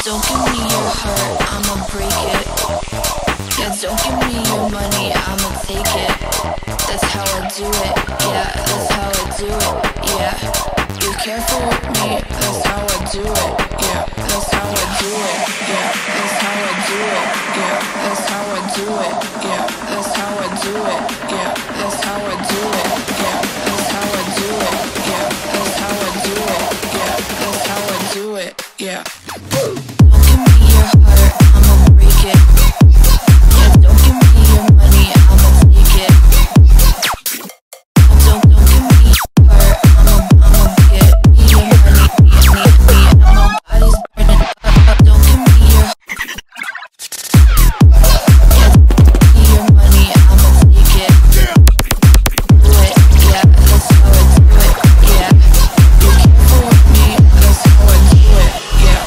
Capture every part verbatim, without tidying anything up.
Don't give me your heart, I'ma break it. Yeah, don't give me your money, I'ma take it. That's how I do it, yeah, that's how I do it, yeah. You're careful with me, that's how I do it, yeah. That's how I do it, yeah. That's how I do it, yeah. That's how I do it, yeah. That's how I do it, yeah. That's how I do it, yeah. That's how I do it, yeah. That's how I do it, yeah. That's how I do it, yeah. Don't give me your heart, I'ma break it. Yeah, don't give me your money, I'ma take it. Don't, don't give me your heart, I'ma, I'ma get me your money, me, me, me, and my body's burning up. Don't give me your yeah, don't give me your money, I'ma take it. Do it, yeah, that's how I do it, yeah. You're careful with me, that's how I do it, yeah.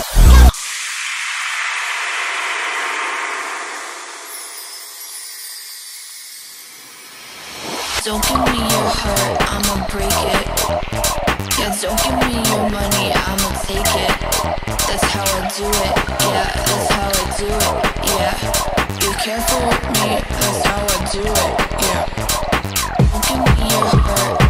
Don't give me your heart, I'ma break it. Yeah, don't give me your money, I'ma take it. That's how I do it, yeah, that's how I do it, yeah. You're careful with me, that's how I do it, yeah. Don't give me your heart,